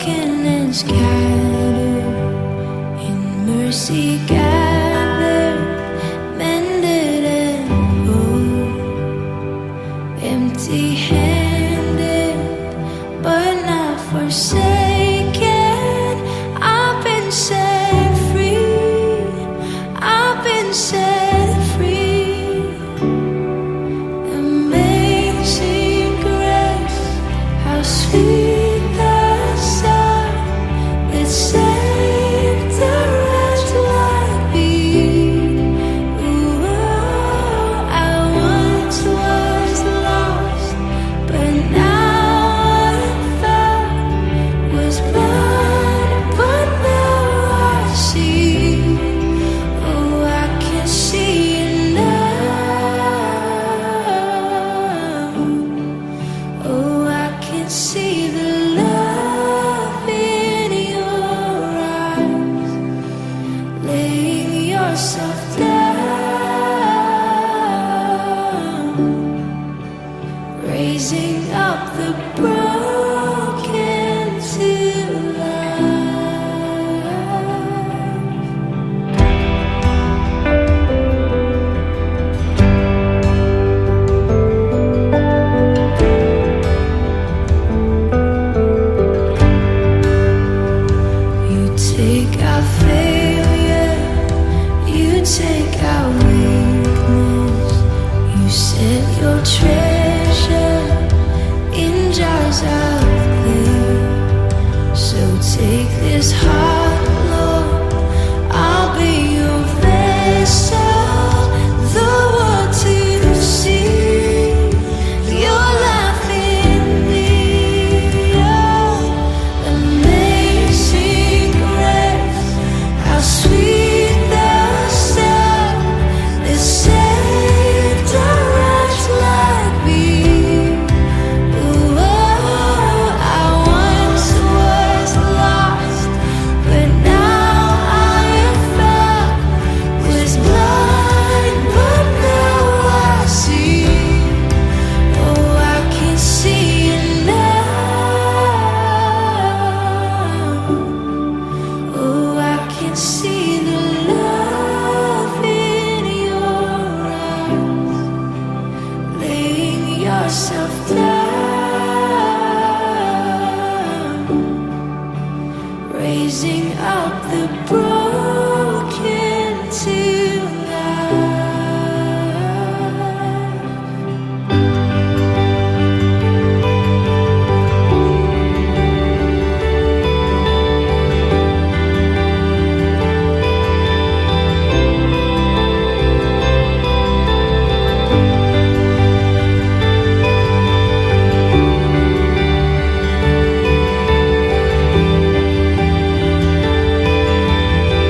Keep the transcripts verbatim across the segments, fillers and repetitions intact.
broken and scattered, in mercy gathered, mended and whole, empty-handed but not forsaken. I've been set free, I've been set free. Amazing grace, how sweet the sound that saved a wretch like me. Ooh, I once was lost, but now I'm found. Was blind, but now I see. Oh, I can see it now. Oh, I can see the love in your eyes, laying yourself down, raising up the broken to You take our failure, you take our weakness, you set your treasure in jars of clay. So take this heart, Lord, I'll be your vessel, the world to see your life in me. Oh, amazing grace, how sweet the sound that saved a wretch like me. Ooh, oh, I once was lost, but now I am found. Was blind, but now I see. Oh, I can see it now. Oh, I can see the love in your eyes, laying yourself down, raising up the broken to life.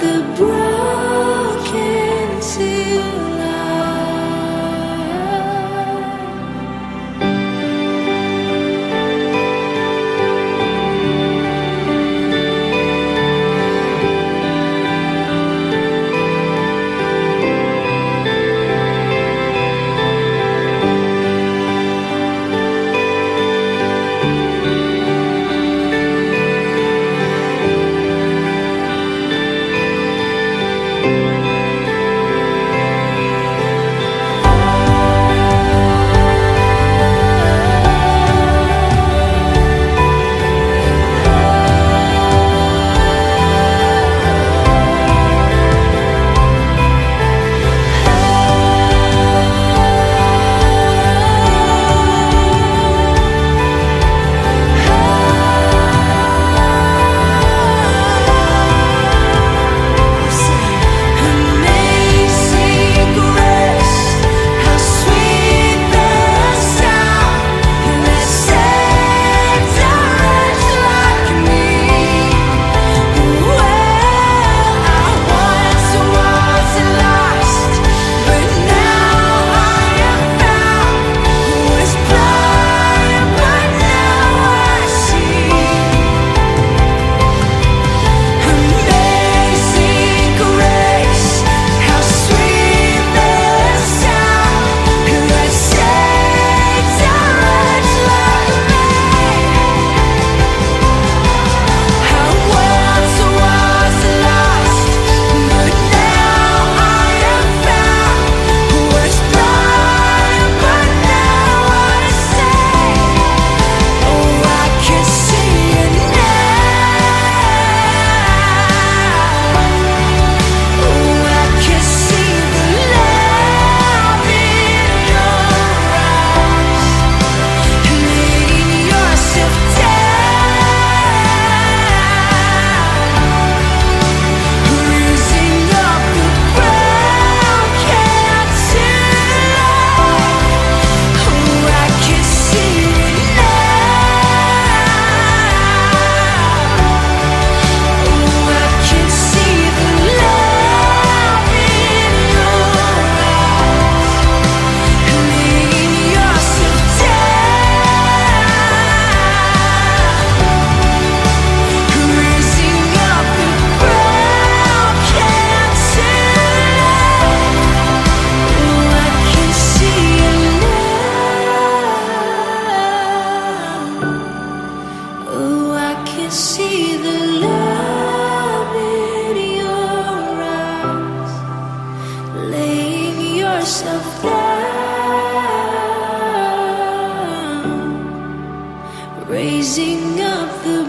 raising up the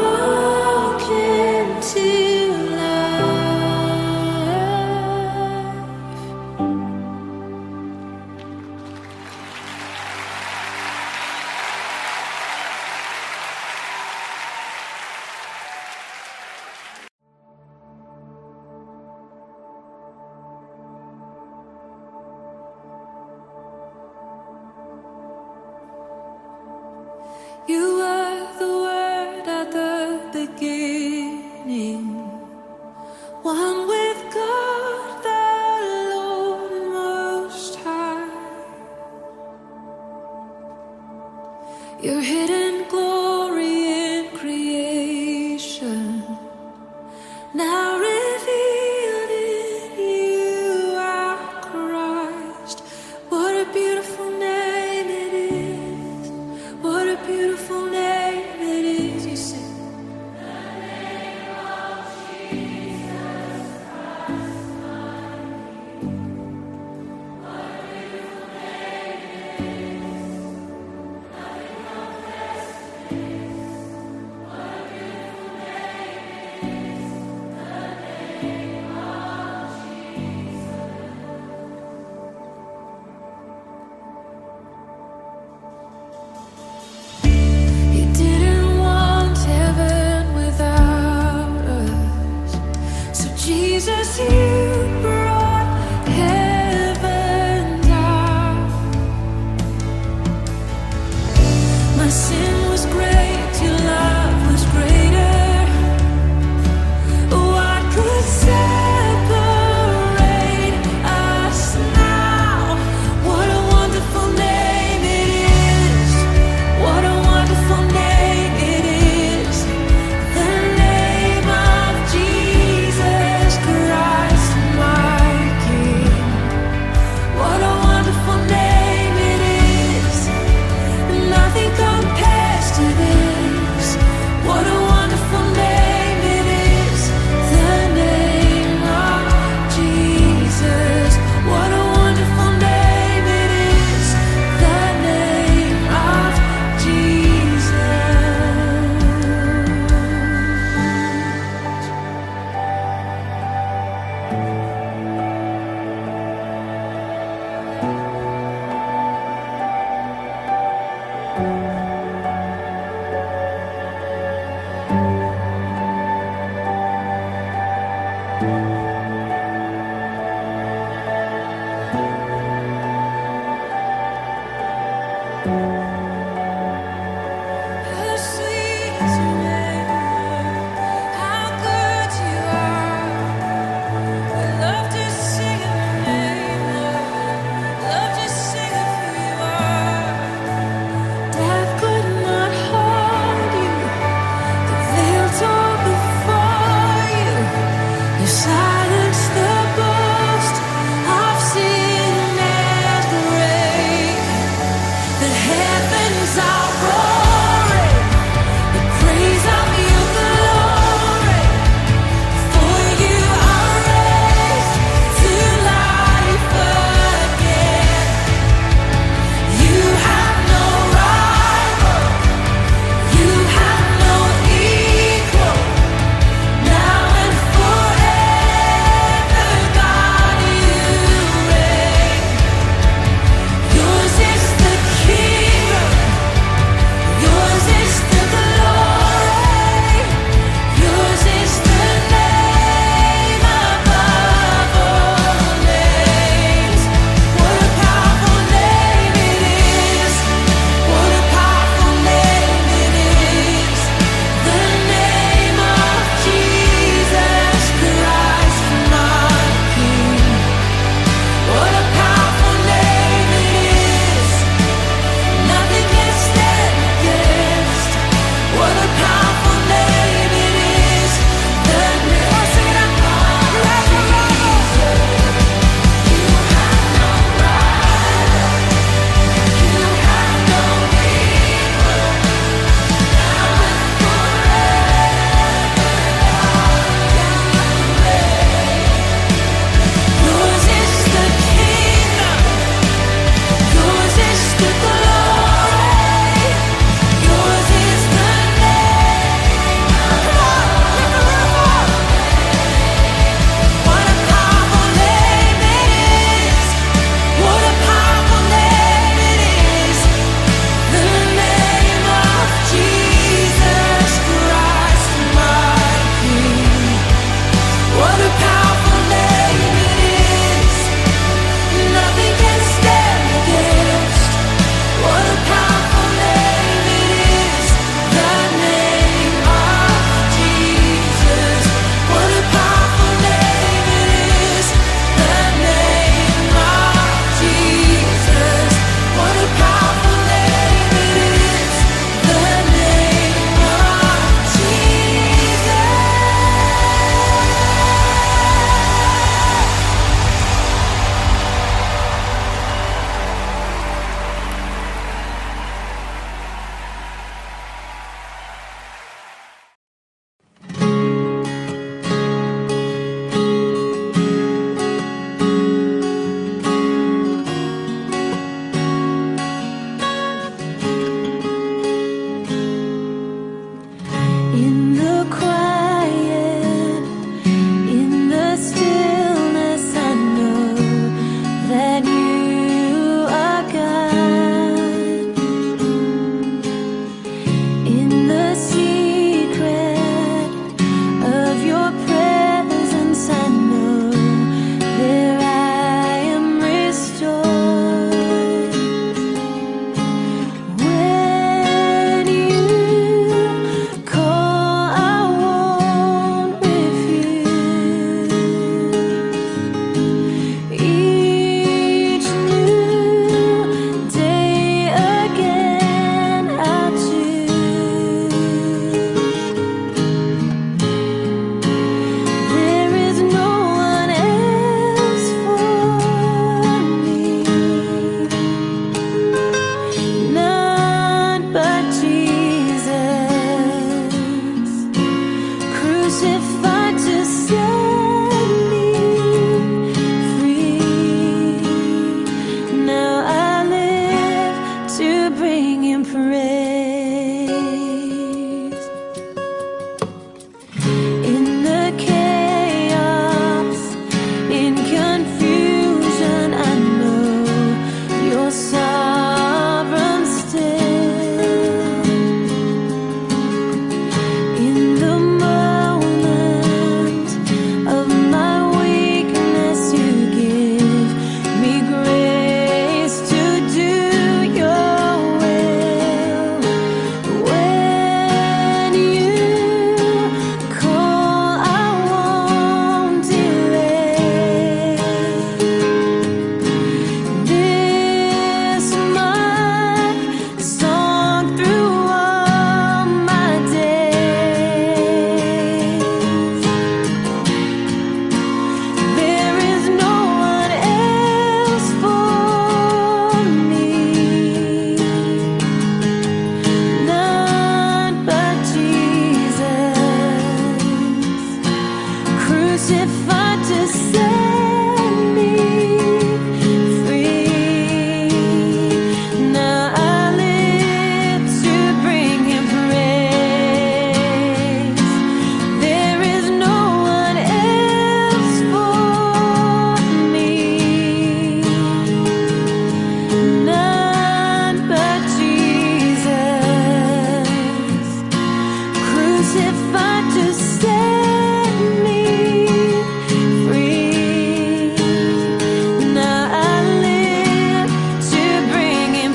broken to life. You were the Word at the beginning, one with God the Lord Most High. Your hidden glory in creation, now revealed in you, our Christ. What a beautiful name it is. What a beautiful name it is. You sing. The name of Jesus Christ, my King. What a beautiful name it is. Nothing compares to this. What a beautiful name it is. The name of You didn't want heaven without us, so Jesus, you brought heaven down. My sin was great, your love was greater. What could say? Side crucified to set me free. Now I live to bring him praise. There is no one else for me, none but Jesus, crucified to set me free. Now I live to bring him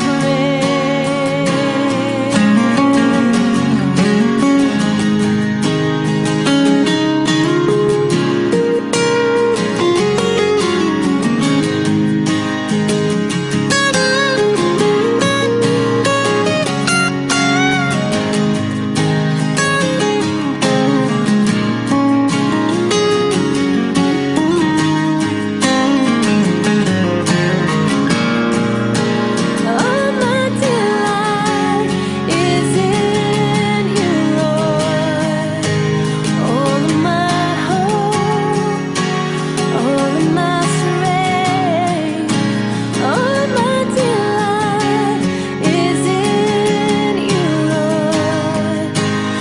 All my delight is in you, Lord. All of my hope, all of my strength, all my delight is in you, Lord,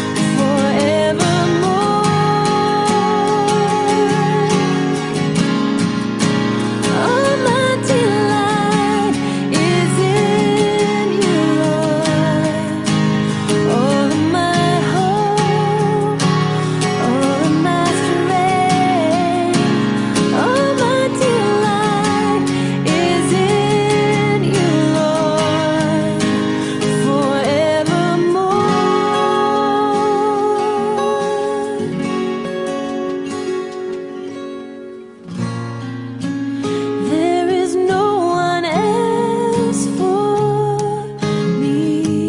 forevermore. All my delight is in you, Lord. All of my hope, all of my strength, all my delight is in you, Lord, forevermore. There is no one else for me,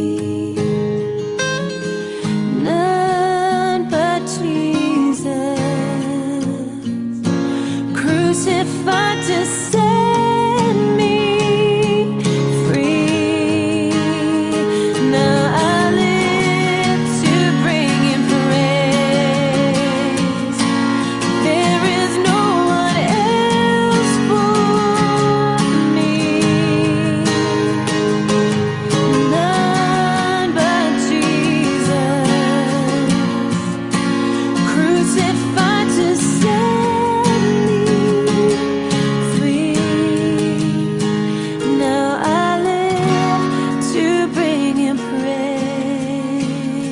none but Jesus, crucified to set me free. Now I live to bring him praise. There is no one else for me, none but Jesus, crucified to set me free. Now I live to bring him praise.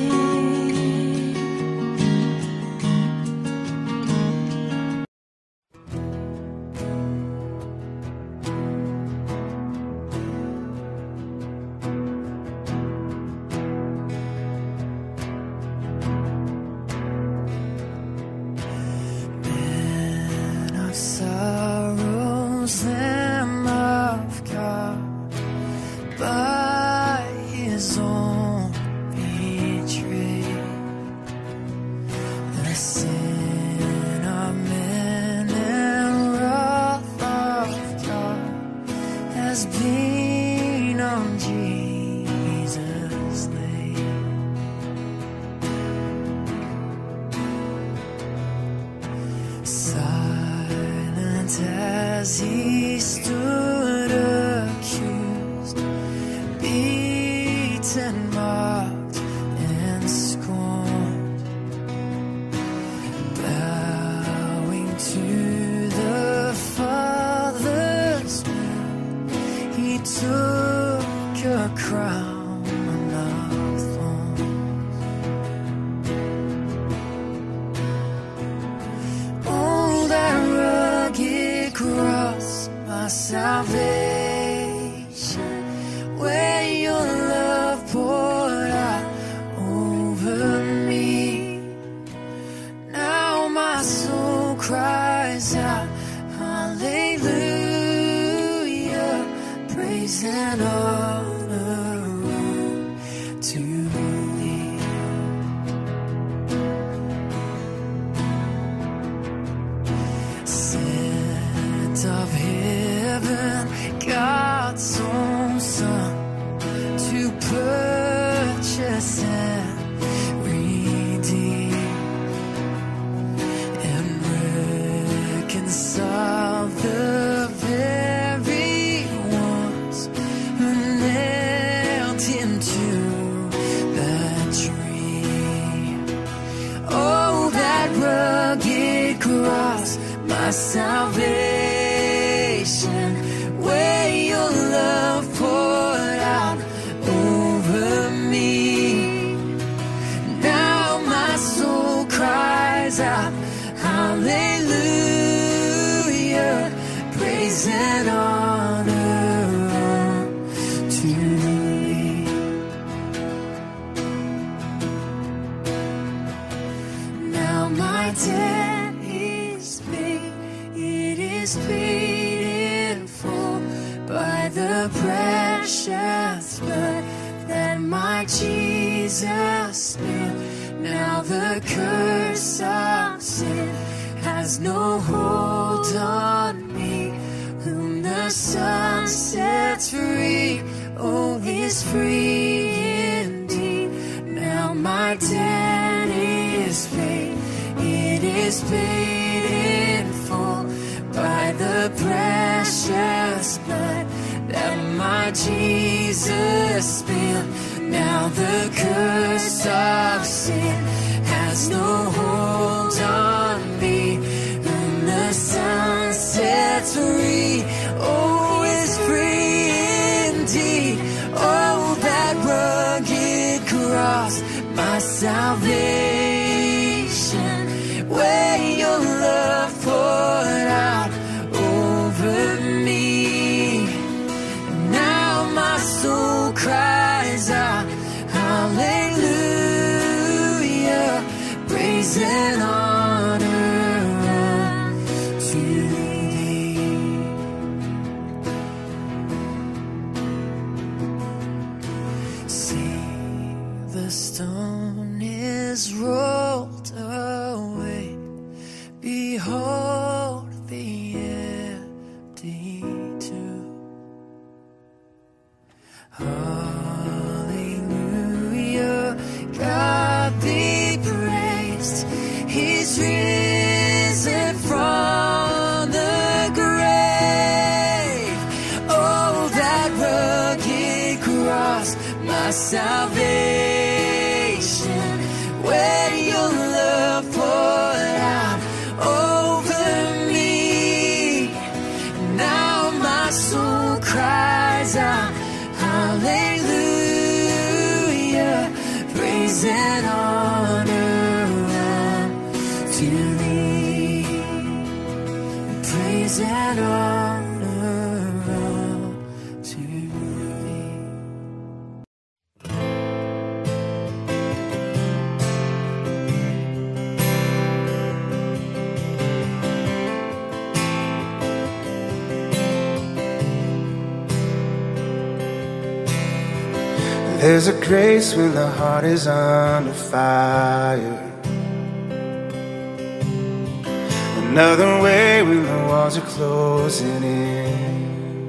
Man of sorrows, Lamb of God, by his own betrayed, the sin of men and wrath of God has been on Jesus laid. Silent as he stood accused, beaten, mocked, and scorned, bowing to the Father's will, he took a crown of thorns. Oh, that rugged cross, my salvation, where your love poured out over me. Now my soul cries out, hallelujah, praise and honor to thee. Sent of heaven, God's own Son, to purchase and redeem and reconcile the very ones who nailed him to the tree. Oh, that rugged cross, my salvation, where your love poured out over me. Now my soul cries out, hallelujah, praise and honor to thee. Now my debt is paid, it is paid in full by the precious blood that my Jesus spilled. Now the curse of sin has no hold on me. Whom the Son sets free, oh, is free indeed. Now my debt is paid, it is paid in full by the precious blood that my Jesus spilled. Now the curse of sin has no hold on me. Whom the Son sets free, oh, is free indeed. Oh, that rugged cross, my salvation, where your love poured out over me. Now my soul cries out, hallelujah, praise and honor to thee. See, the stone is rolled away. Behold the empty tomb. Hallelujah, God be praised. He's risen from the grave. Oh, that rugged cross, my salvation, where your love poured out over me. Now my soul cries out, hallelujah, praise and honor to thee. Praise and honor to thee. There's a grace when the heart is under fire. Another way when the walls are closing in.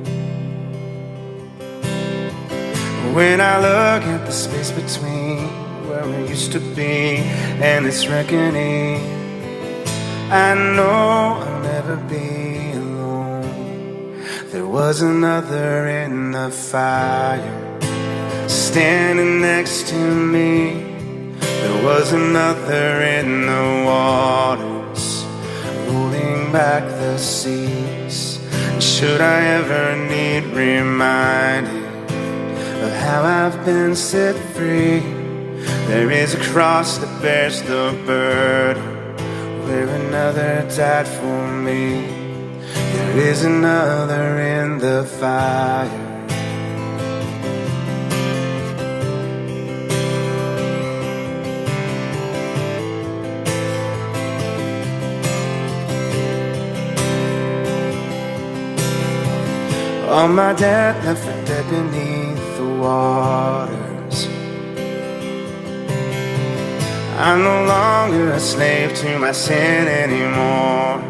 When I look at the space between where we used to be and this reckoning, I know I'll never be alone. There was another in the fire standing next to me. There was another in the waters, rolling back the seas. And should I ever need reminding of how I've been set free, there is a cross that bears the burden where another died for me. There is another in the fire. All my debt left for dead beneath the waters. I'm no longer a slave to my sin anymore.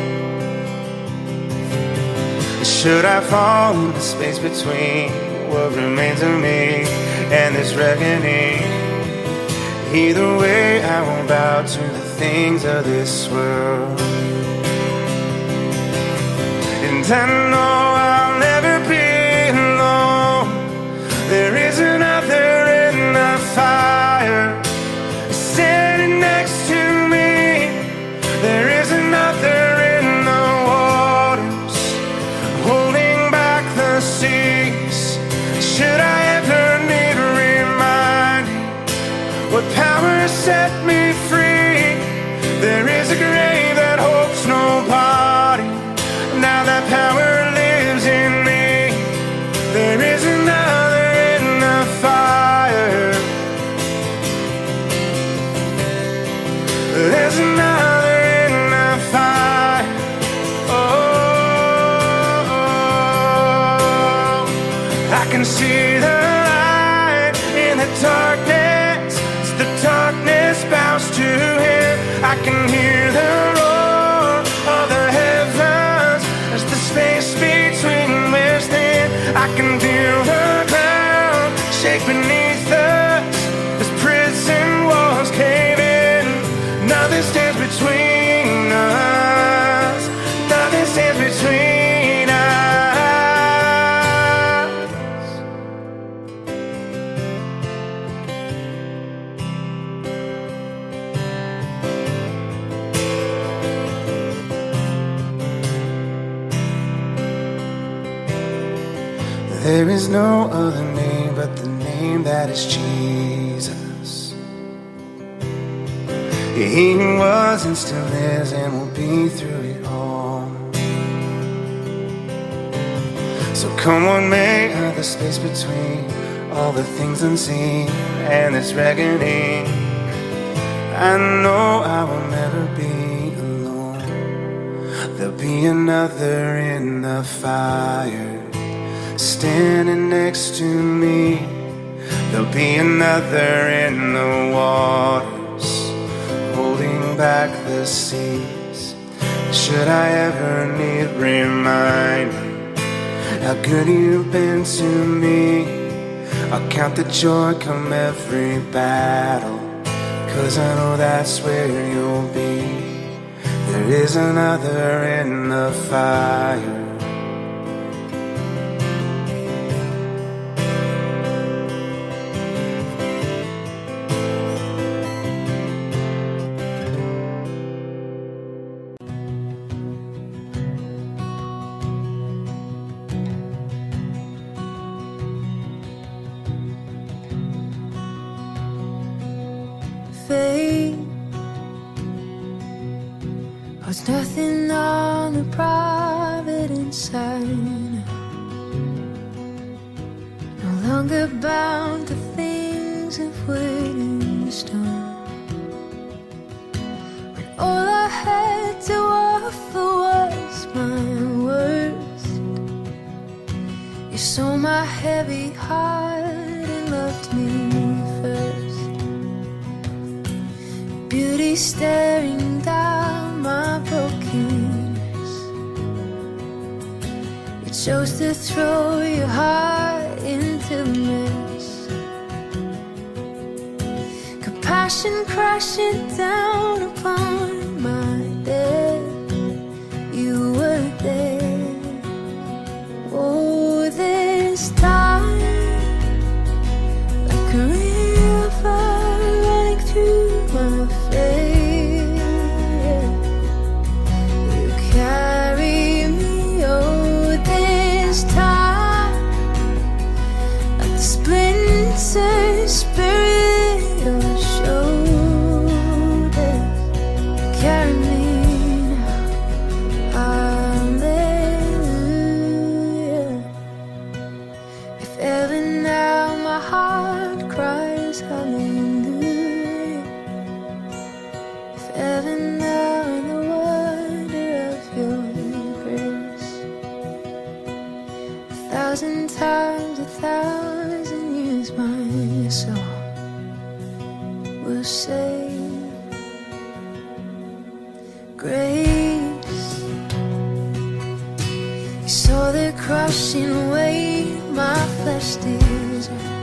Should I fall into space between what remains of me and this reckoning, either way I won't bow to the things of this world. I know I'll never be alone. There is another in the fire standing next to me. There is another in the waters holding back the seas. Should I ever need reminding what power set me free? There is a grave that holds nobody. Now that power lives in me. There is another in the fire. There's another in the fire. Oh, I can see the light in the darkness. As the darkness bows to him, I can hear the roar of the heavens. As the space between within, I can feel the ground shake beneath us. As prison walls cave in, nothing stands between us. Nothing stands between us. There is no other name but the name that is Jesus. He who was and still is and will be through it all. So come on, make the space between all the things unseen and this reckoning. I know I will never be alone. There'll be another in the fire standing next to me. There'll be another in the waters holding back the seas. Should I ever need reminding how good you've been to me, I'll count the joy come every battle, 'cause I know that's where you'll be. There is another in the fire. Was nothing on the providence side. No longer bound to things of wood and stone. When all I had to offer was my worst, you saw my heavy heart and loved me first. Beauty staring down my brokenness, you chose to throw your heart into the mess. Compassion crashing down upon my death, you were there. Oh, this time, like a river running through my face, carry me, oh, this time, like the splinters buried your shoulders. Carry me now, hallelujah. If ever now my heart cries hallelujah, if ever now thousand times, a thousand years, my soul will say grace. You saw the crushing weight my flesh deserved.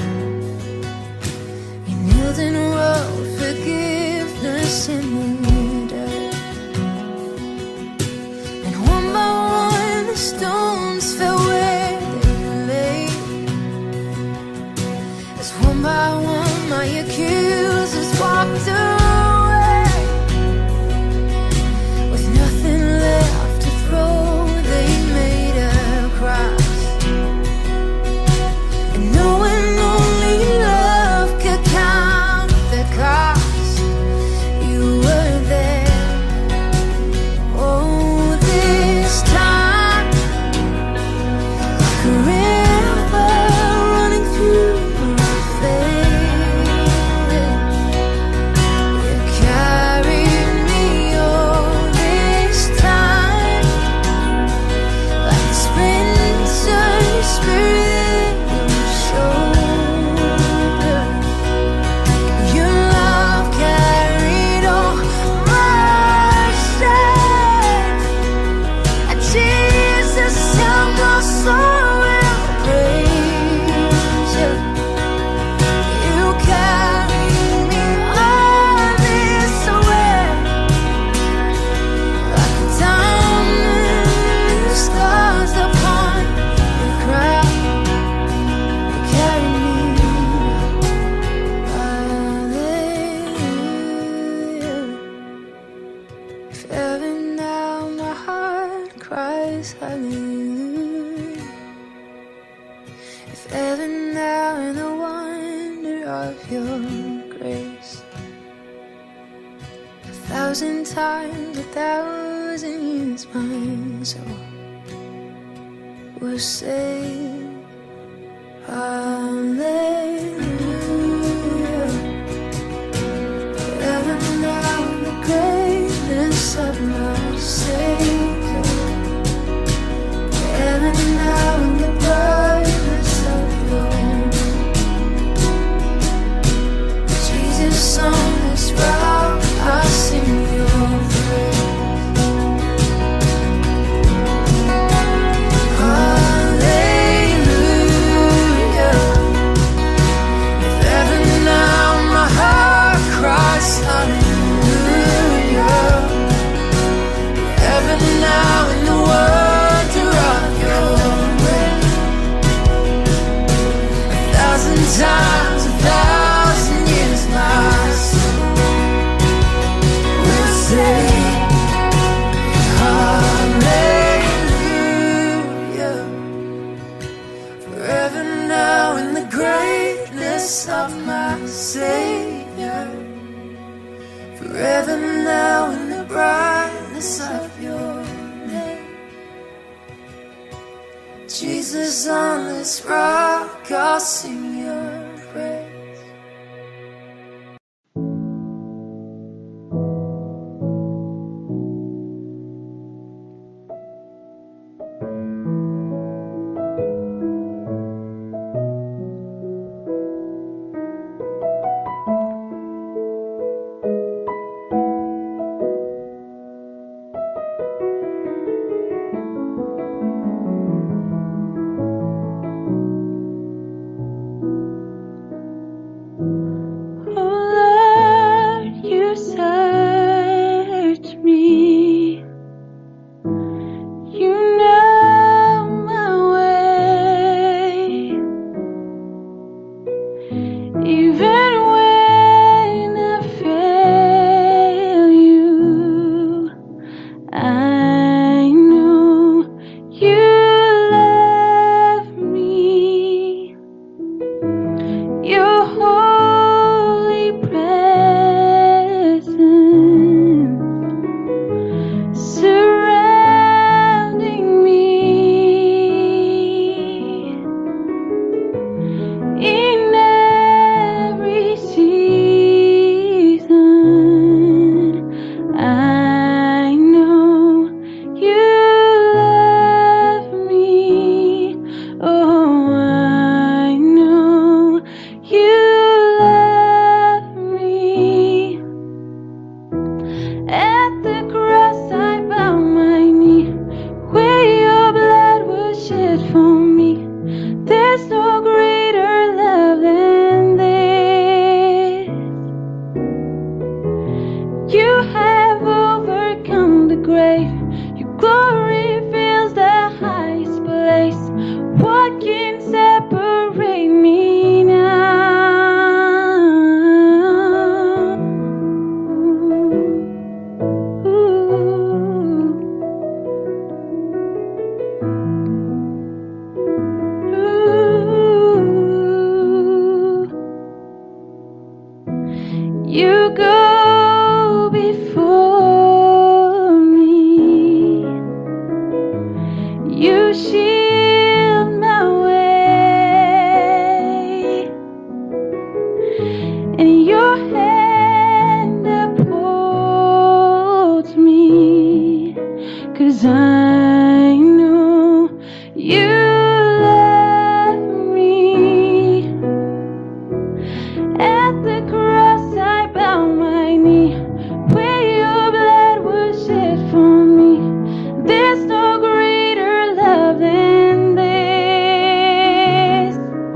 You kneeled and wrote forgiveness in the dirt. And one by one the stones fell where they lay, as one by one my accusers walked away. With nothing left to throw, they made a cross, and knowing only love could count the cost, you were there. Oh, this time, like a river running through my veins, you carried me. Oh, this time, like the Splinters Spirit in your shoulder, your love carried all my shame. And Jesus, help my soul will praise you. You carried me all this way, like a diamond scars upon your crown. You carry me, hallelujah. If ever now my heart cries hallelujah, if ever now in the wonder of your grace, a thousand times, a thousand years my soul will say hallelujah. Ever now in the greatness of my Savior, ever now in the brightness of your Jesus, on this rock I sing your praise. Hallelujah. If ever now my heart cries hallelujah, ever now in the wonder of your grace, a thousand times, a thousand years my soul will say hallelujah. Forever now in the greatness of my Savior, forever now in the brightness of your name. Jesus, on this rock I'll sing your praise. grave. Your glory fills the high. 'cause I know you love me. At the cross I bow my knee, where your blood was shed for me. There's no greater love than this.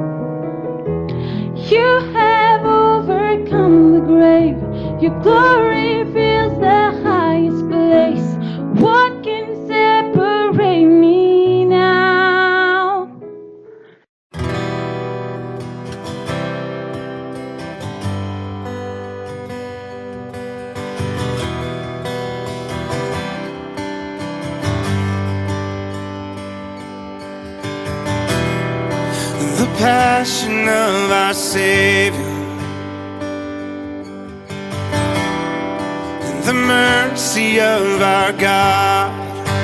You have overcome the grave. Your glory fills the highest place. What can separate me now? The passion of our Savior, the mercy of our God,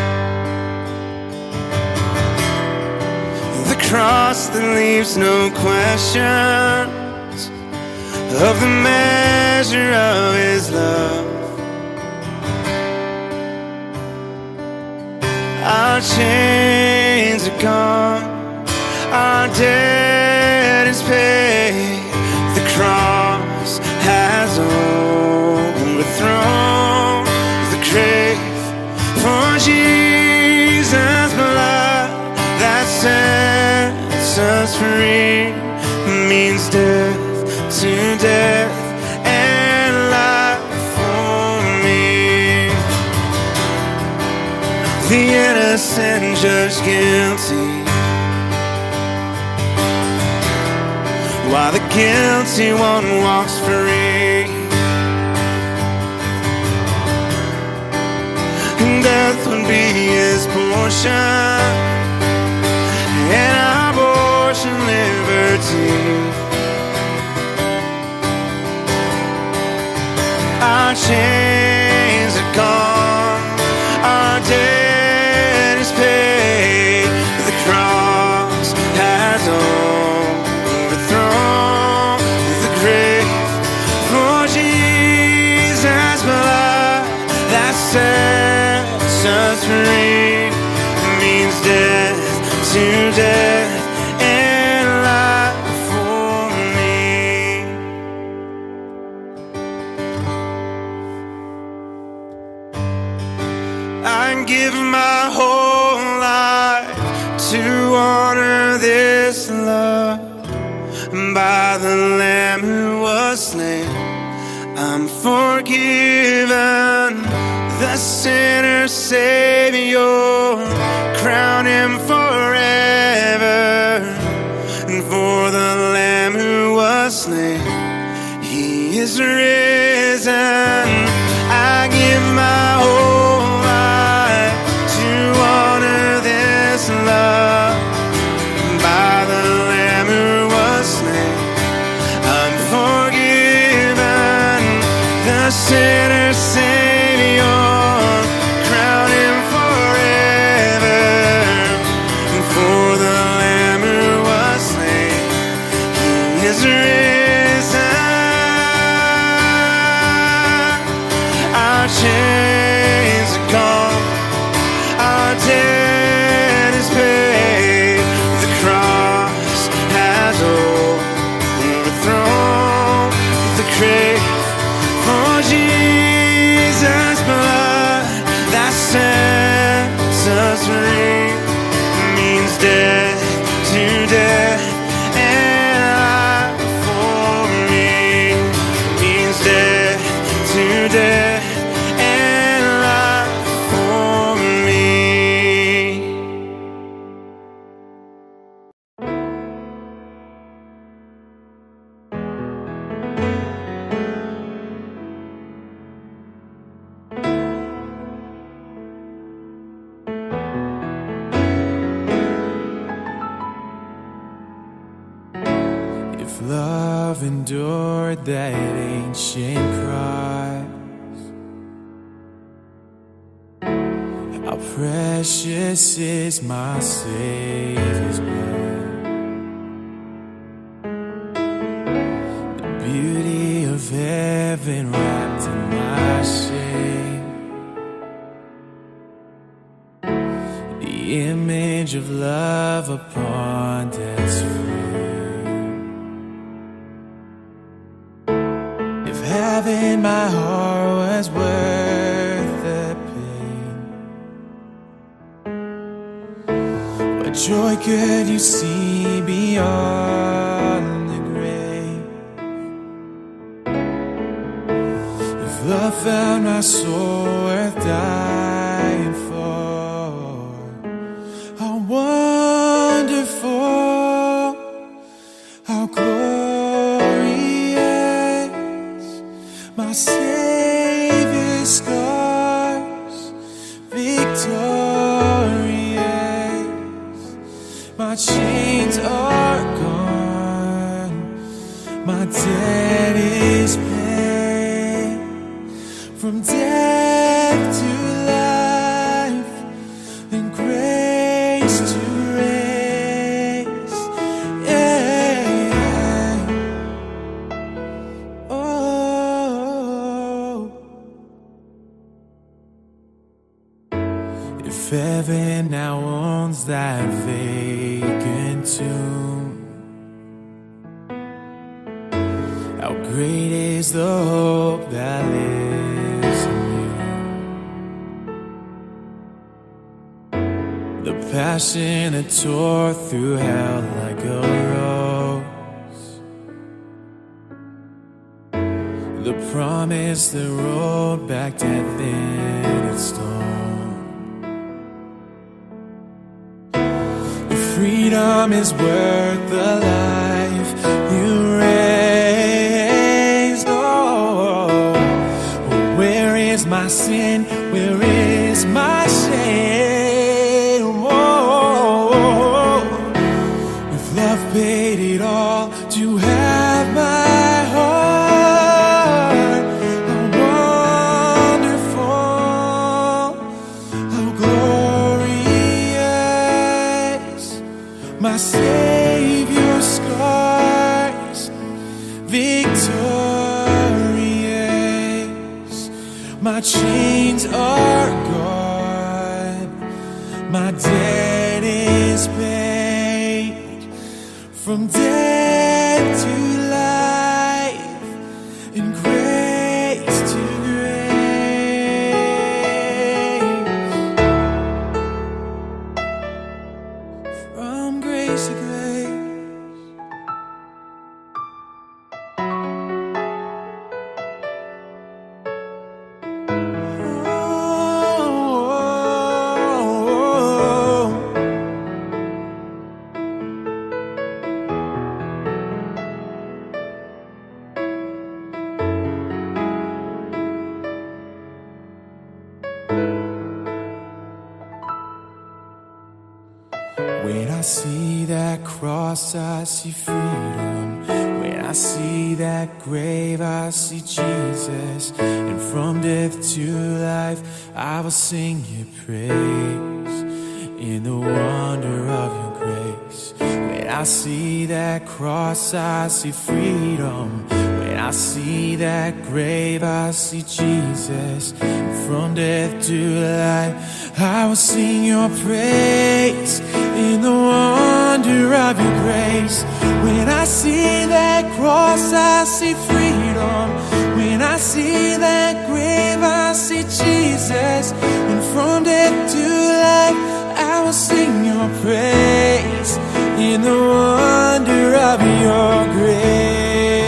the cross that leaves no questions of the measure of His love. Our chains are gone, our debt is paid. The cross has overthrown the grave. For Jesus' blood that sets us free means death to death and life for me. The innocent judged guilty, while the guilty one walks free. And death would be his portion, and our portion liberty. Our chains are gone, our debt is paid. The cross has overthrown the grave. For Jesus' blood that sets us free means death to death and life for me. I give my whole life to honor this love. By the Lamb who was slain, I'm forgiven. The sinner's Savior, crown Him forever. And for the Lamb who was slain, He is risen. I give my whole life to honor this love. By the Lamb who was slain, I'm forgiven. The sinner's Savior, crown Him forever. And for the Lamb who was slain, He is risen. Our chains are gone, our debt is paid. The cross has overthrown the grave. For Jesus' blood that sets us free means death to death and life for me. Means death to death and life for me. If love endured that ancient cross, how precious is my Savior's blood. The beauty of heaven wrapped in my shame. the image of love upon death's frame. If having my heart was worth the pain, what joy could you see beyond the grave? If love found my soul worth dying for, wonderful, how glorious, my Savior's scars, victorious, my chains are gone, my debt is paid, from death to life, and grace to if heaven now owns that vacant tomb, how great is the hope that lives in you. The passion that tore through hell like a rose, the promise that rolled back death in its stone. Freedom is worth the life you raised. Oh, where is my sin? Where is my shame? Oh, if love paid it all to have my heart, how wonderful, how glorious, my Savior's scars, victorious, my chains are gone, my debt is paid, from death to life, and grace to grace, from grace to grace. When I see that cross, I see freedom. When I see that grave, I see Jesus. And from death to life, I will sing your praise in the wonder of your grace. When I see that cross, I see freedom. When I see that grave, I see Jesus. And from death to life, I will sing your praise in the wonder of your grace. When I see that cross, I see freedom. When I see that grave, I see Jesus. And from death to life, I will sing your praise in the wonder of your grace.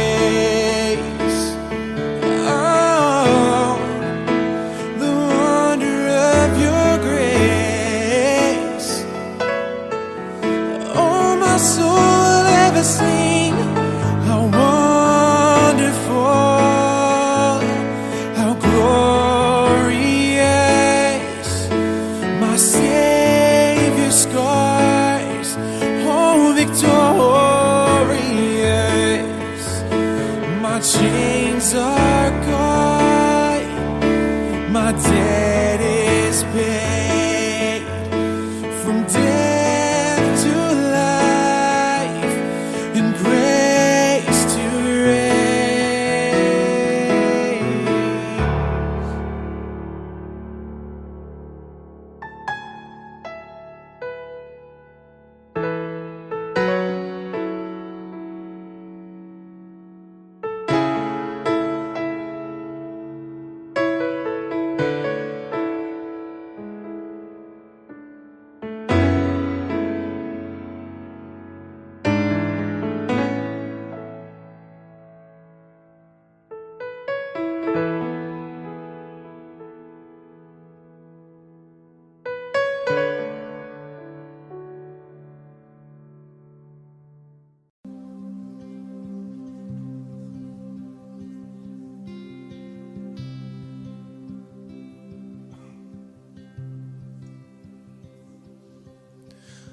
Oh, the wonder of your grace. Oh, my soul will ever sing how wonderful, how glorious, my Savior's scars, oh, victorious, my chains are gone, my debt is paid, from death to life, and grace to grace.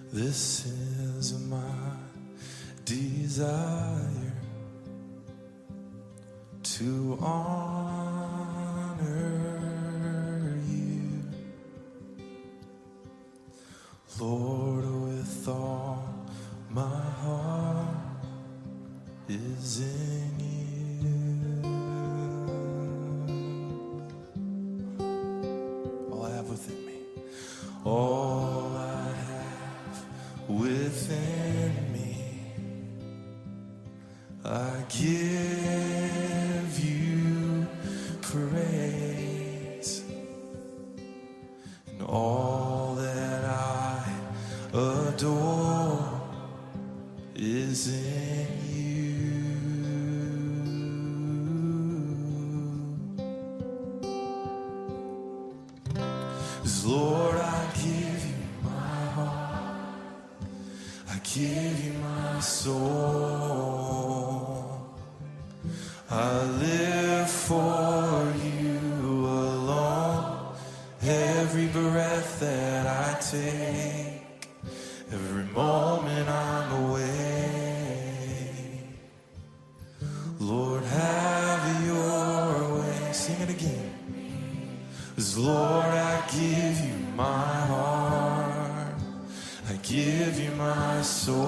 This is my desire to honor you, Lord, with all my heart is in you. All I have within me, all I have within me, I give you praise, and all that I adore is in you. 'Cause Lord, I give you my heart, I give you my soul, I live for you alone. Every breath that I take, every moment I'm away, Lord, have your way. Sing it again. 'Cause Lord, I give you my heart, I give you my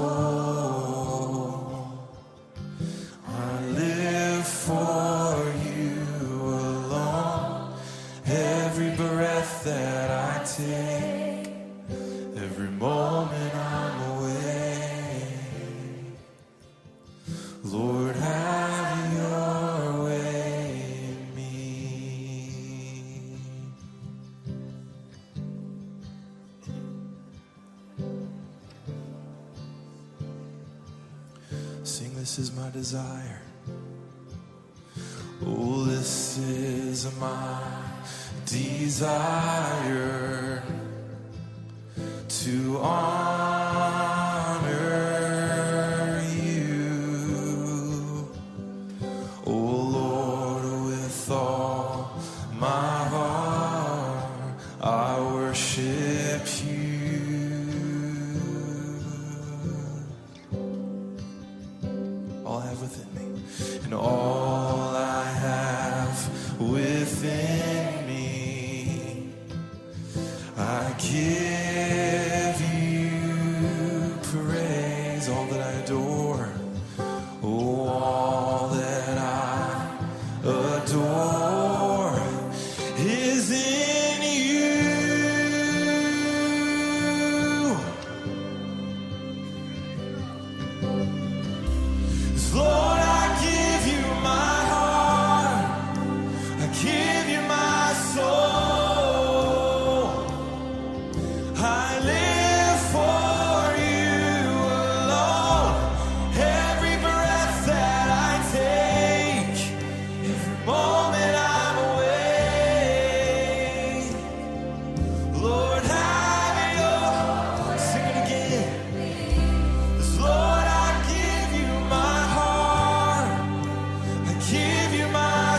soul, I live for you alone. Every breath that I take, every moment I'm away, Lord, have your way in me. Sing, this is my desire. Oh, this is my desire to honor you, oh Lord, with all my heart I worship you. All I have within me, and all I have within me, I give you praise. All that I adore, oh, all that I adore is in you. 'Cause Lord, I give you my heart, I give you my soul, I live for you alone. Every breath that I take, every moment I'm away, Lord, have your, sing it again. 'Cause Lord, I give you my heart, I give you my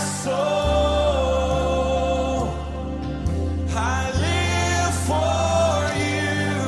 soul, I live for you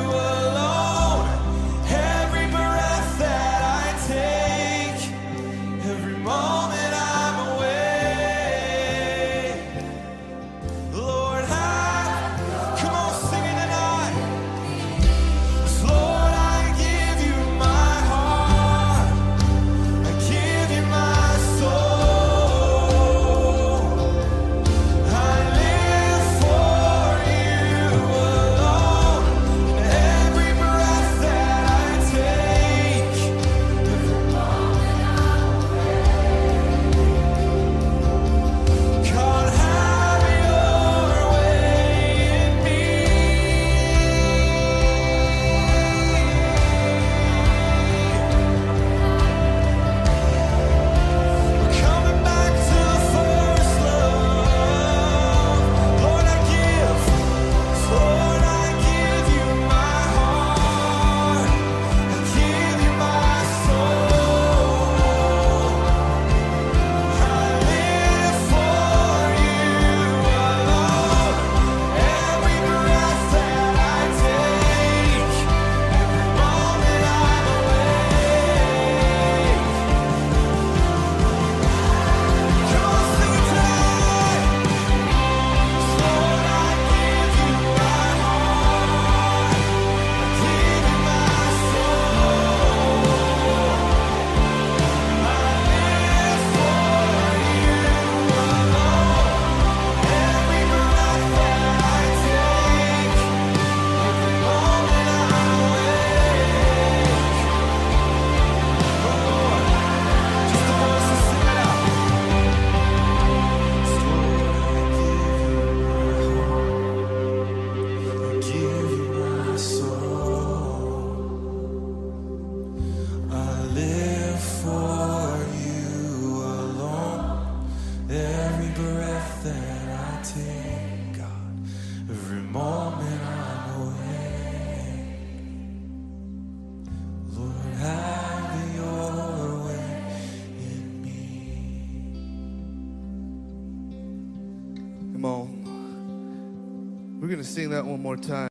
going to sing that one more time.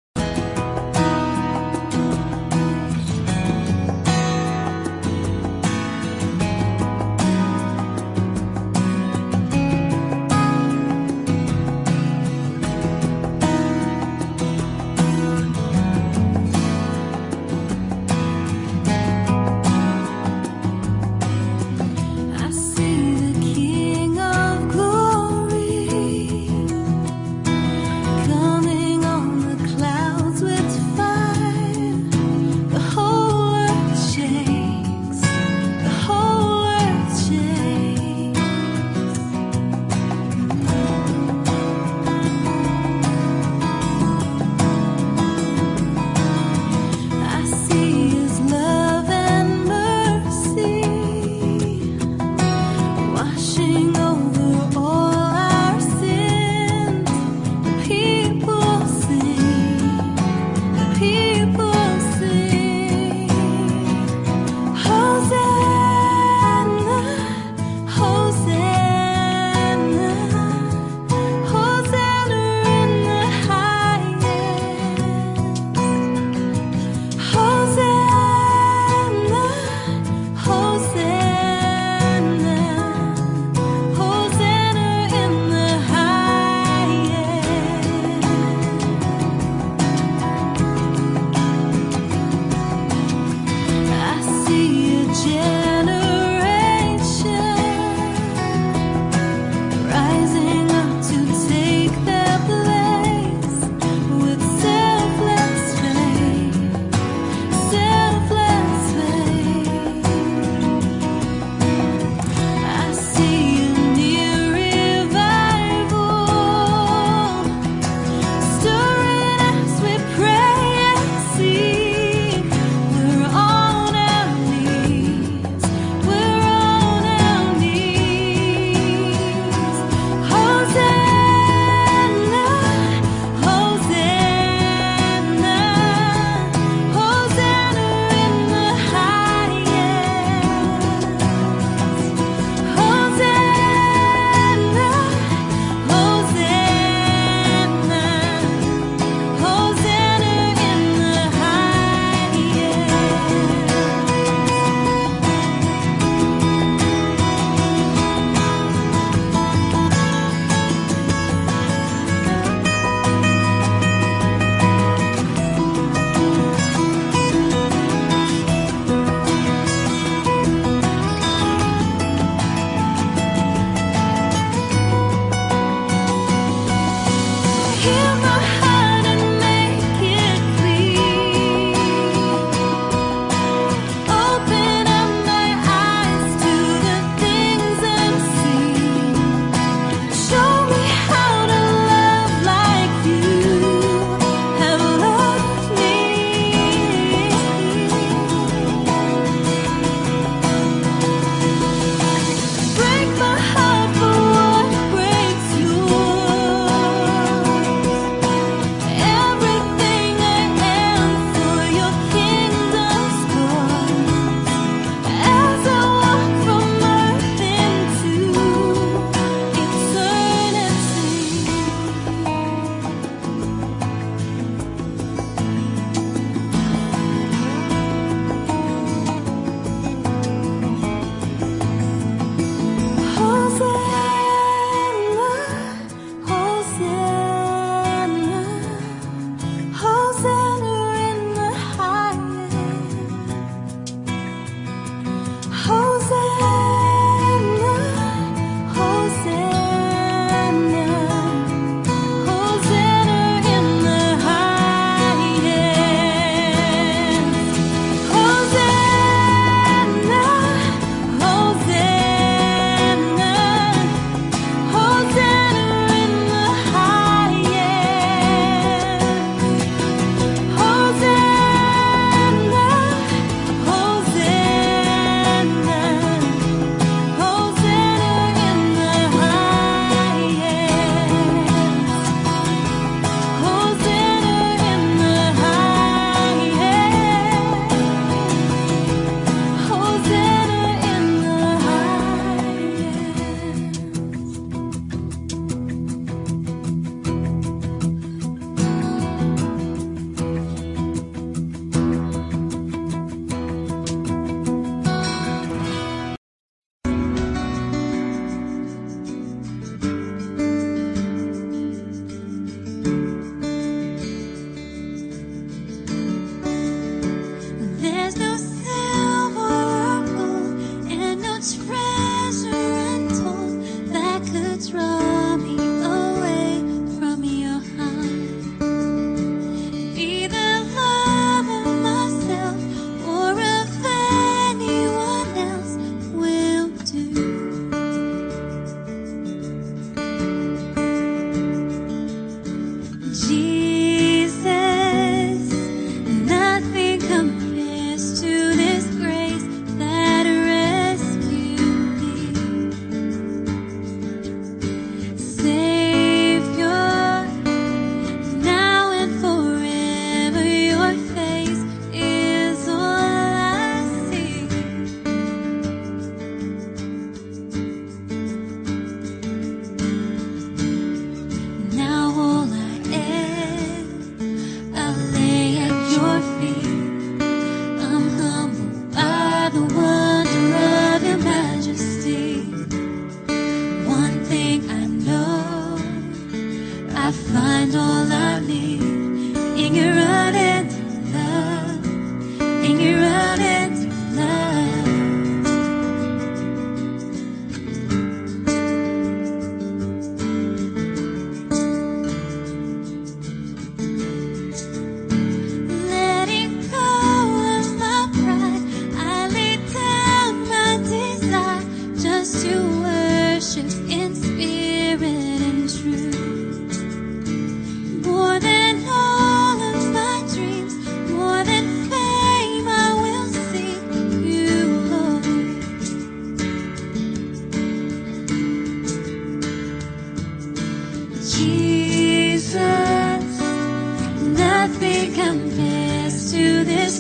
Coming on the cloud.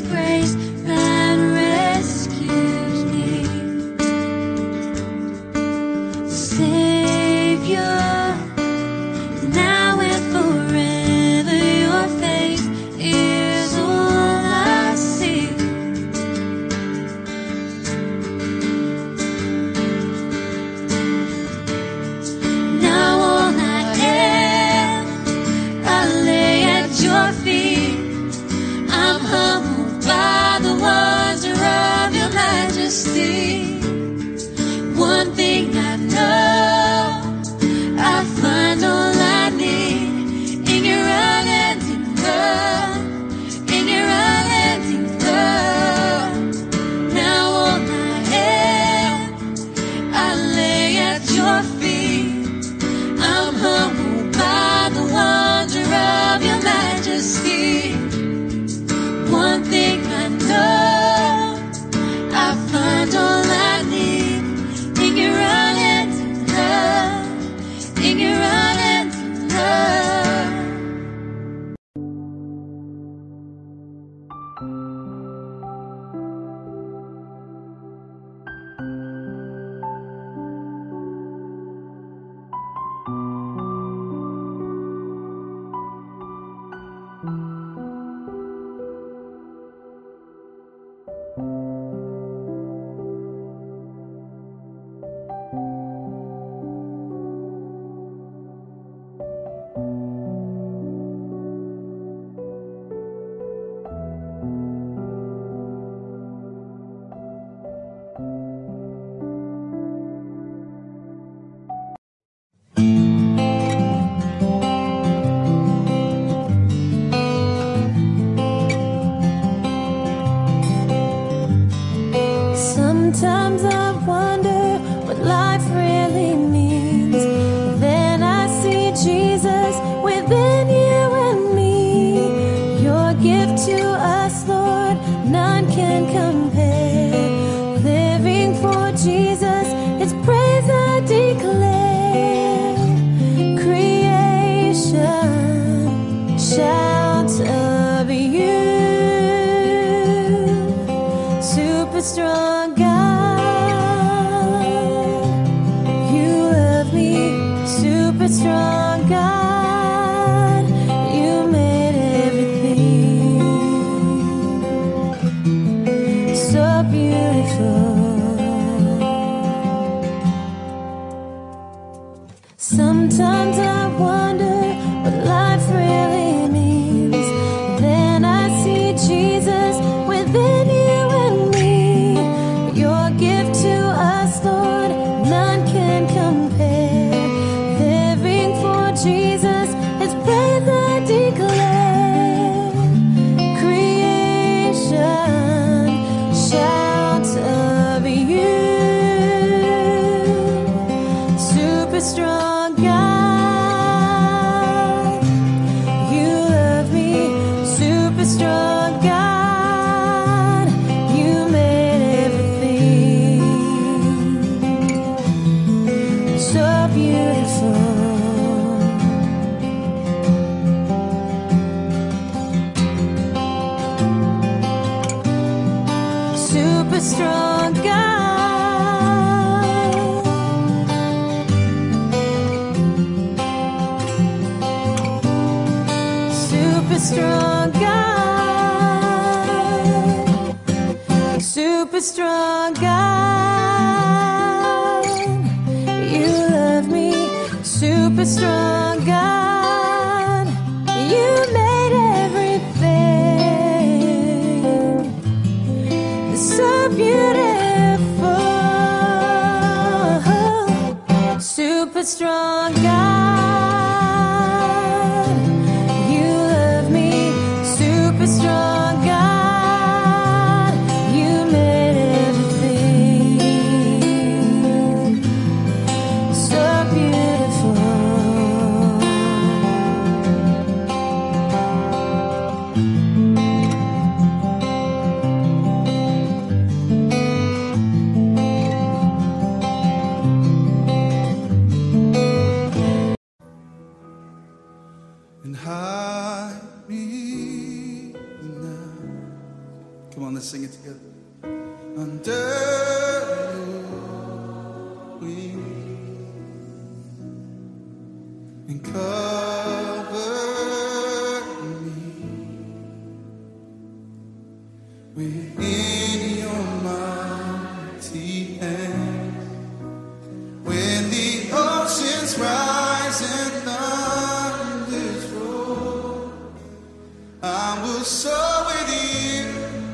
grace that rescues me. Savior, now and forever, your face is all I see. Now all I am, I lay at your feet. I'm humbled by the wonder of your majesty. One thing I know, I find all I need in your unending love, in your unending love. Now all I am, I lay at your feet. I'm humbled by the wonder of your majesty. One thing I know, I find all I need in your unending love, in your unending love. Sometimes I wonder what life really means. Then I see Jesus within you and me. Your gift to us, Lord, none can compare. Living for Jesus, His praise I declare. Creation shouts of you. Super strong God, you love me. Super strong God, you made everything so beautiful. Sometimes I wonder what life really means. Then I see Jesus within you and me. Your gift to us, Lord, none can compare. Living for Jesus, His praise I declare. Creation shouts of you. Super strong God, you love me. Super strong God, you made everything so beautiful. Super strong God, super strong God, super strong God, you love me. Super strong God, you made everything so beautiful. Super strong God, you love me. Super strong God, you made everything so beautiful. And hide me now Come on, let's sing it together. Under your wings and cover me within your mighty hand. When the oceans rise and thunders roar, I will soar with you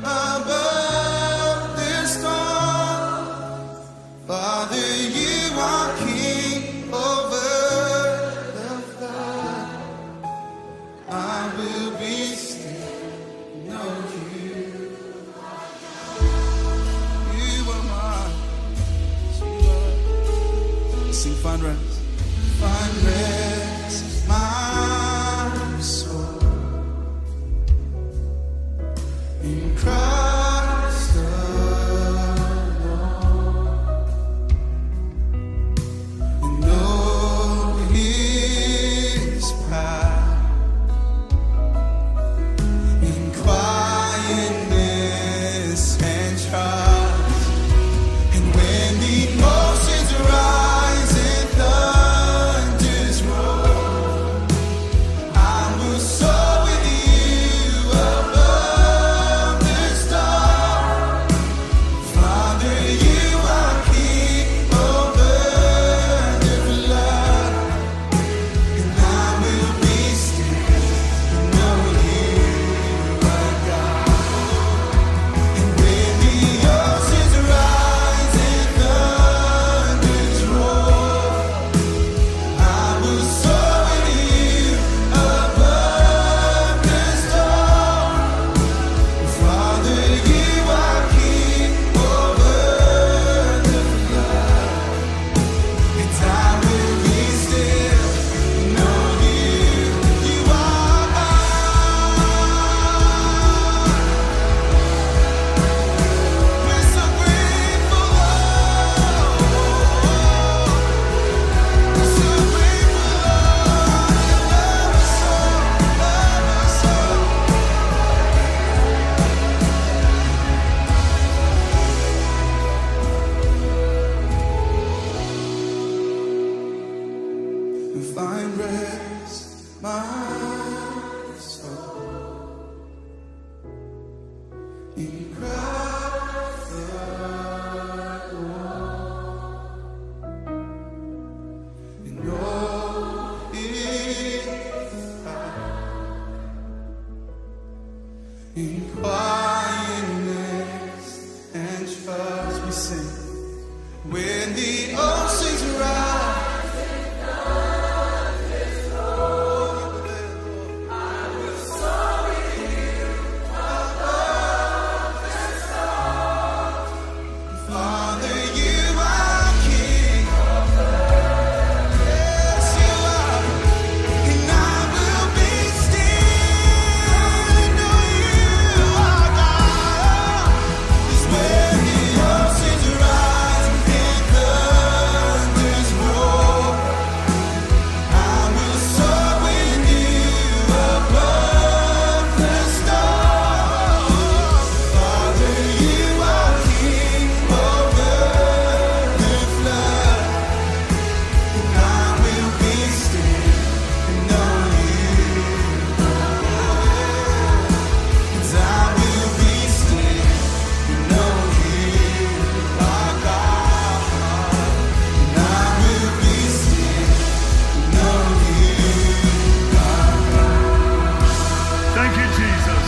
above the storm. Father, you are king over the flood. I will be still, know you. You are mine. You are. Sing, find rest. Find rest, my soul, in Christ alone. And know His power in quietness and trust. And when the oceans rise and thunders roar, I will soar with you above the storm. Father, you are king over the flood, and I will be still and know you are God. And when the oceans rise and thunders roar, I will soar with you above the storm. Father, you are king over the flood, and I will be still and know you. You are God. We're so grateful, Lord. We're so grateful, Lord. You love us so, love us so. And find rest, my soul, in Christ alone. And know His power in quietness and trust. We sing. When the oceans rise, Father, you are king. Yes, you are. And I will be still and know you are God. 'Cause when the oceans rise and thunders roar, I will soar with you above the storm. Father, you are king over the flood, and I will be still and know you. 'Cause I will be still and know you are God. And I will be still and know you are God. Thank you, Jesus.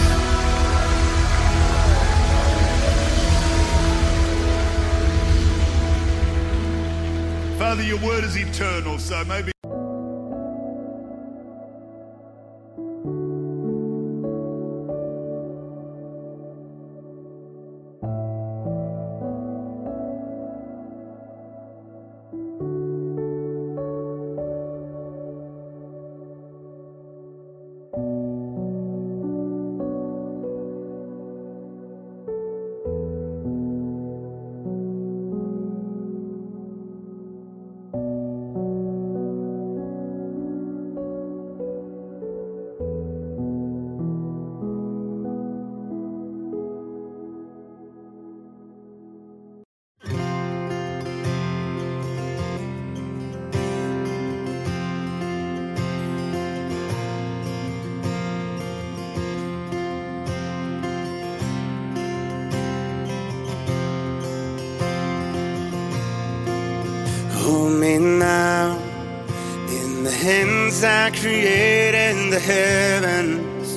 Father, your word is eternal, so maybe. Hold me now in the hands that created the heavens.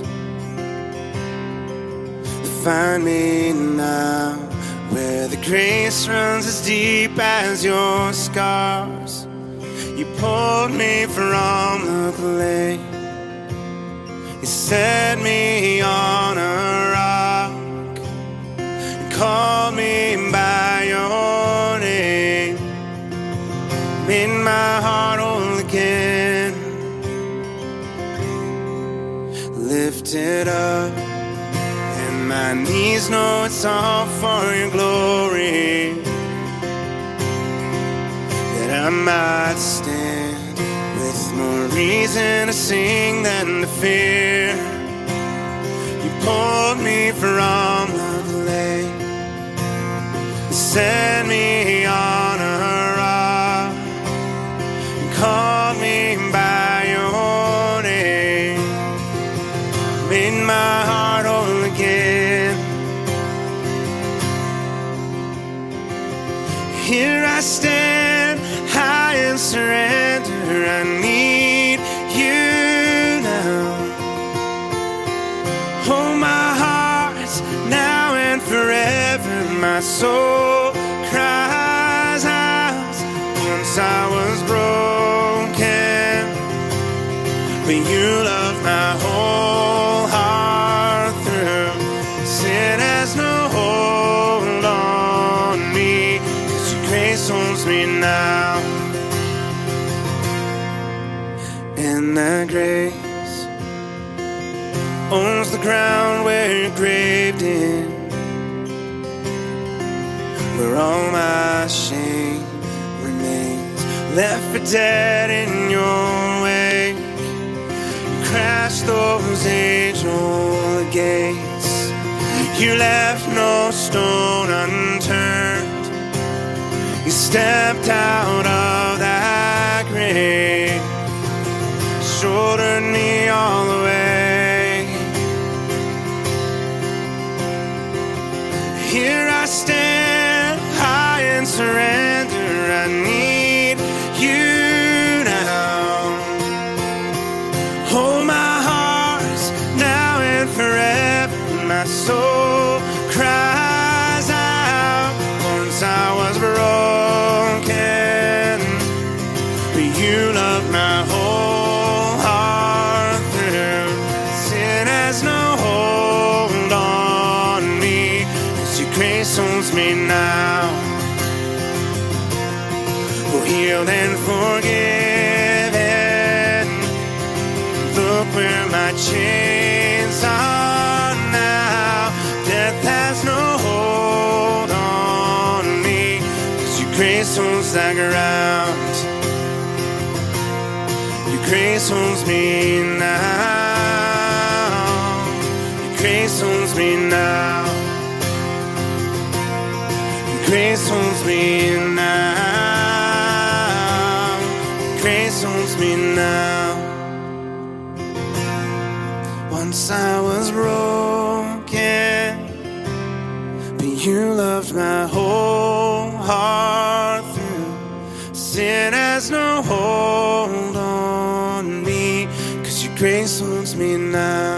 Find me now where the grace runs as deep as your scars. You pulled me from the clay. You set me on a rock and called me by your name. Made my heart whole again. Lifted up, and my knees know it's all for your glory. That I might stand with more reason to sing than to fear. You pulled me from the clay, you set me on a rock, you called me by your name, made my heart whole again. Here I stand, high and surrender. I need you now. Hold my heart now and forever. My soul cries out. Once I was broken, but you love my whole heart through. Sin has no hold on me, 'cause your grace owns me now. And that grace owns the ground where you're graved in, where all my shame remains, left for dead in your wake. You crashed those age-old gates, you left no stone unturned. You stepped out of that grave, shouldered me all the way. Here I stand, high and surrender. I need you now. Hold my heart now and forever. My soul cries out. Once I was broken, but you loved my whole heart through. Sin has no hold on me, 'cause your grace owns me now. Oh, healed and forgiven. Look where my chains are now. Death has no hold on me, 'cause your grace owns the ground. Your grace owns me now. Your grace owns me now. Your grace owns me now. Your grace owns me now. Once I was broken, but you loved my whole heart through. Sin has no hold on me, 'cause your grace owns me now.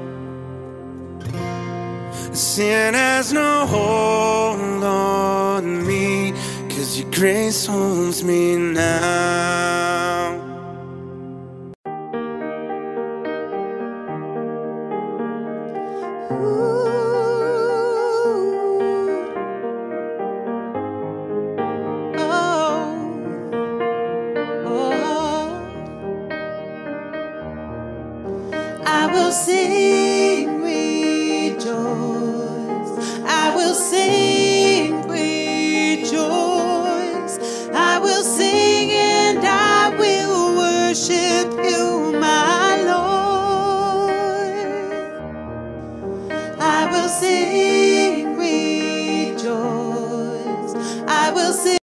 Sin has no hold on me, 'cause your grace owns me now. I will sing, rejoice. I will sing, rejoice. I will sing and I will worship you, my Lord. I will sing, rejoice. I will sing.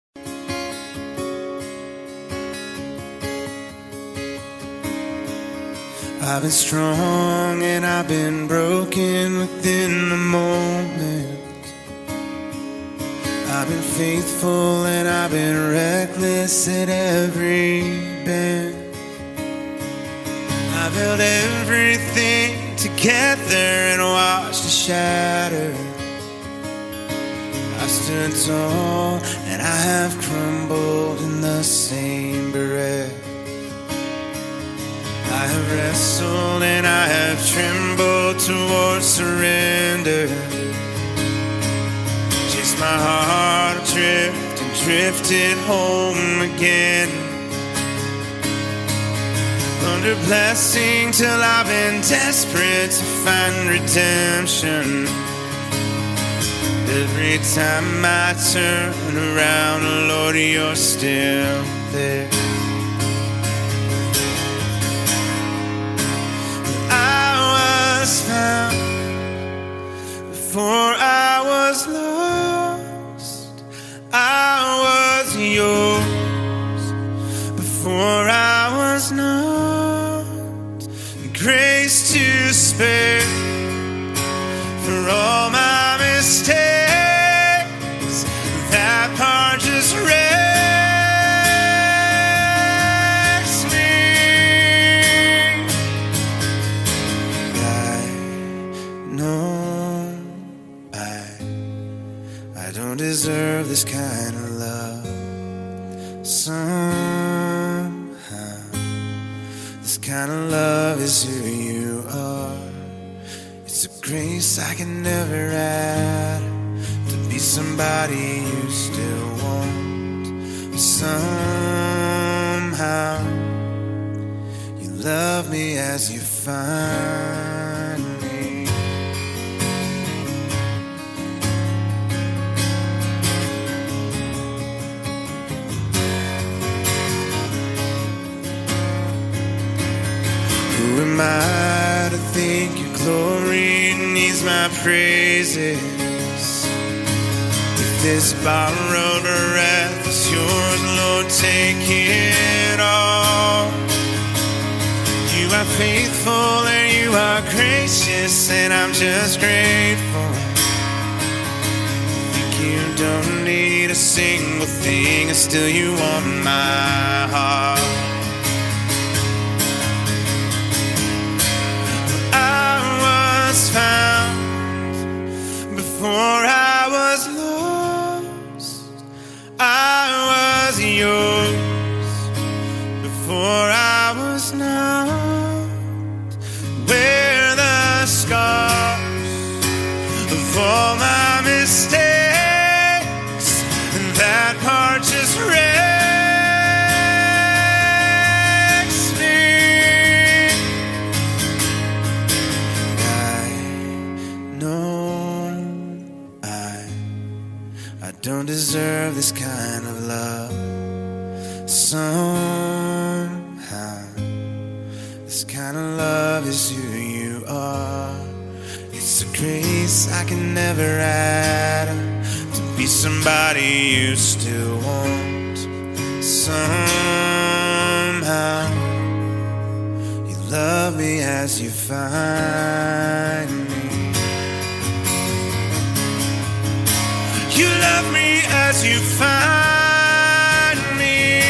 I've been strong and I've been broken within the moment. I've I've been faithful and I've been reckless at every bend. I've held everything together and watched it shatter. I've stood tall and I have crumbled in the same breath. I have wrestled and I have trembled towards surrender. Chased my heart adrift and drifted home again. Under blessing till I've been desperate to find redemption. Every time I turn around, Lord, you're still there. I was found before I was lost. I was yours before I was not. Grace to spare for all my mistakes. That part just wrecks me. I know I I don't deserve this kind of love. Somehow this kind of love is who you are. It's a grace I can never add to be somebody you still want. Somehow you love me as you find me. Who am I to think your glory needs my praises? If this borrowed breath is yours, Lord, take it all. You are faithful and you are gracious, and I'm just grateful. Think you don't need a single thing, and still you want my heart. Found before I was lost. I was yours before I was not. Wear the scars of all my mistakes, and that part just wrecks me. I don't deserve this kind of love. Somehow this kind of love is who you are. It's a grace I can never add to be somebody you still want. Somehow you love me as you find me. You love me as you find me.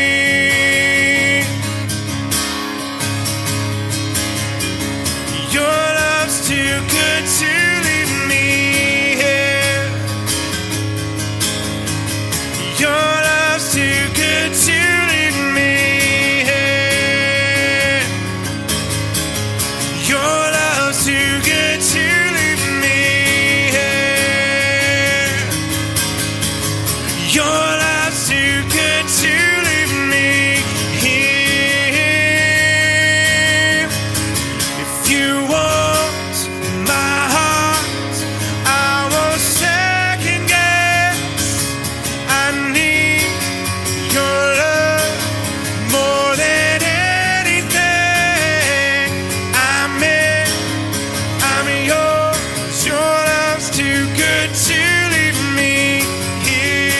Your love's too good to leave me here. Your love's too good to leave me here. Your love's too good to leave me. Your love's too good to leave me here. If you want my heart, I won't second guess. I need your love more than anything. I'm in, I'm yours. Your love's too good to leave me here.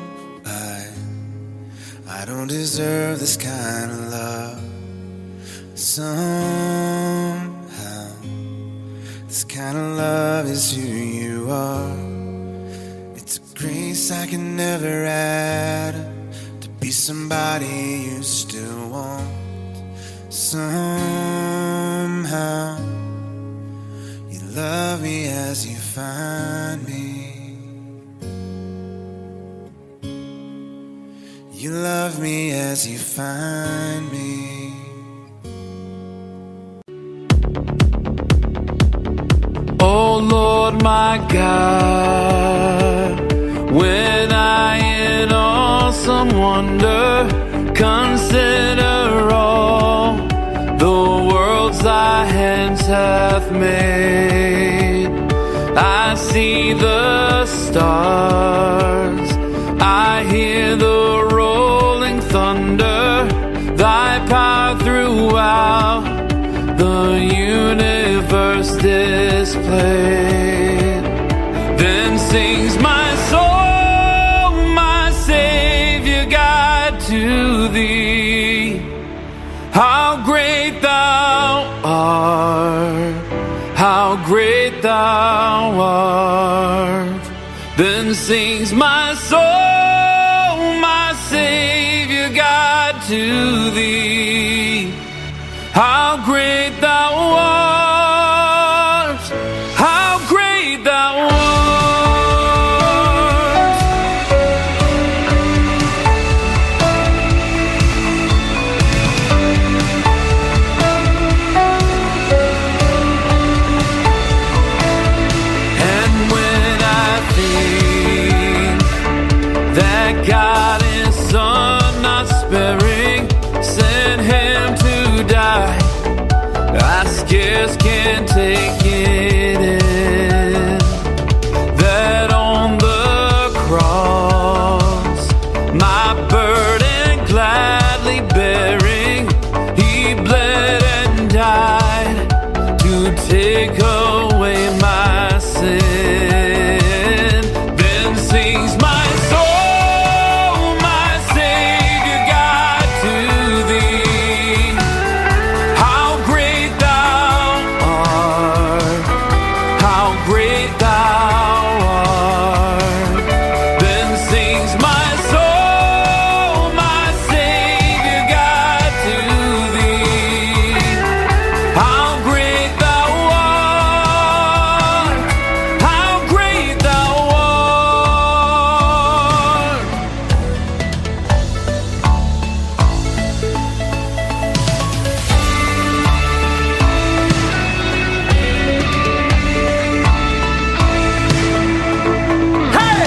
Deserve this kind of love. Somehow, this kind of love is who you are. It's a grace I can never add to be somebody you still want. Somehow, you love me as you find me. You love me as you find me. Oh Lord my God, when I in awesome wonder consider all the worlds thy hands hath made, I see the stars, I hear the rolling thunder, thy power throughout the universe displayed. Then sings my soul, my Savior God, to thee. How great thou art, how great thou art. Then sings my soul, my Savior God, to thee. How great thou art, how great thou art. And when I think that God is Son not sparing, sent him to die, I scarce can take it in, that on the cross, my burden gladly bearing, he bled and died to take away my sin. Then sings my soul, my Savior God, to thee. How great thou art, how great thou art. Then sings my soul, my Savior God, to thee. How great thou art, how great thou art. Hey!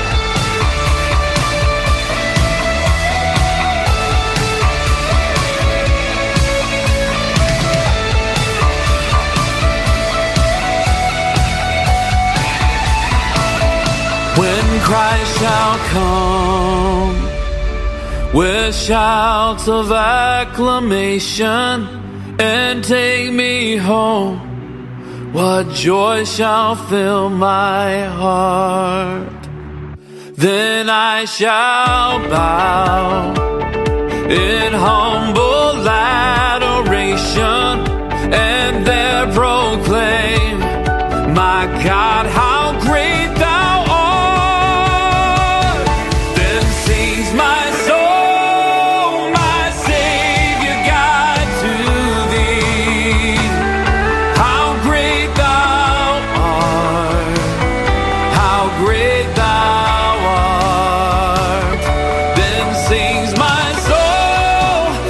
When Christ shall come with shouts of acclamation and take me home, what joy shall fill my heart. Then I shall bow in humble adoration and there proclaim, my God, how great thou art. Then sings my soul, my Savior God, to thee. How great thou art, how great thou art. Then sings my soul,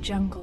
jungle.